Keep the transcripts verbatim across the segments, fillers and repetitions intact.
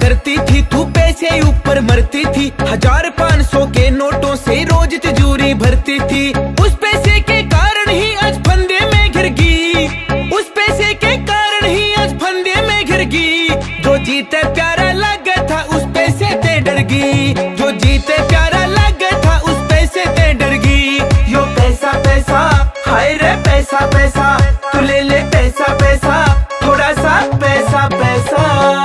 करती थी तू पैसे ऊपर मरती थी, हजार पाँच सौ के नोटों से रोज तिजोरी भरती थी। उस पैसे के कारण ही आज फंदे में घिर गई, उस पैसे के कारण ही आज फंदे में घिर गई। जो जीते प्यारा लगा था उस पैसे ते डर गई, जो जीते प्यारा लगा था उस पैसे ते डर गई। यो पैसा पैसा हाय रे पैसा पैसा, तू ले ले पैसा पैसा, थोड़ा सा पैसा पैसा।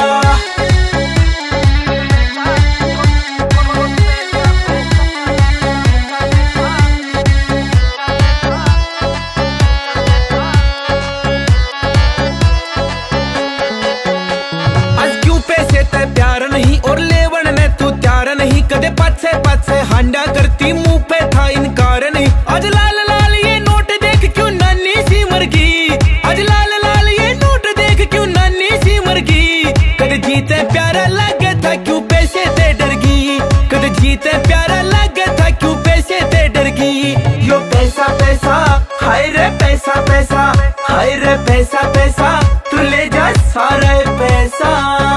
प्यार नहीं और लेवन ने तू त्यार नहीं, कदे पाछे पाछे हांडा करती मुंह पे था इनकार नहीं। आज लाल लाल ये नोट देख क्यों नानी सी मर गई, आज लाल लाल ये नोट देख क्यों नानी सी मर गई। कदे जीते प्यारा लगा था क्यों पैसे ते डर गई, कदे जीते प्यारा लगा था क्यों पैसे ते डर गई। यो पैसा पैसा हाय रे पैसा पैसा, हाय रे पैसा पैसा, तू ले जा सारा पैसा।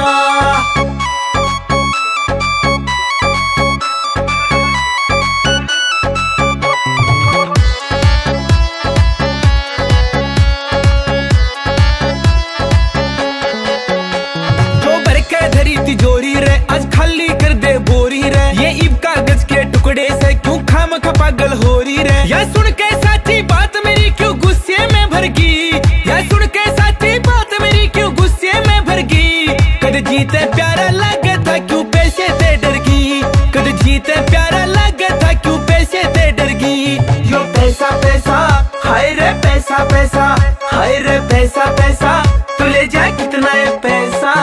तिजोरी रे आज खाली कर दे बोरी रे, ये इब कागज के टुकड़े से क्यों खाम खा पागल हो रही रे। या सुन के साची बात मेरी क्यों गुस्से में भर गई, या सुन के साची बात मेरी क्यों गुस्से में भर गई। कद जीते प्यारा लगा था क्यों पैसे ते डर गई, कद जीते प्यारा लगा था क्यों पैसे ते डर गई। यो पैसा पैसा हाय रे पैसा पैसा, हाय रे पैसा पैसा, तू ले जा कितना है पैसा।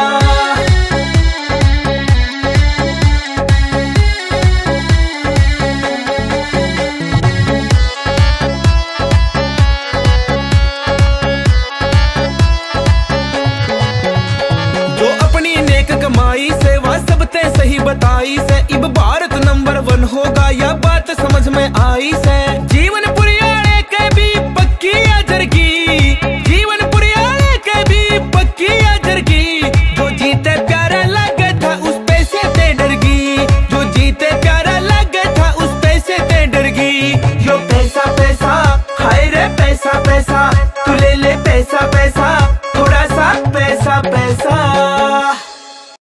कमाई से वह सबते सही बताई से, इब भारत नंबर वन होगा या बात समझ में आई से। जीवन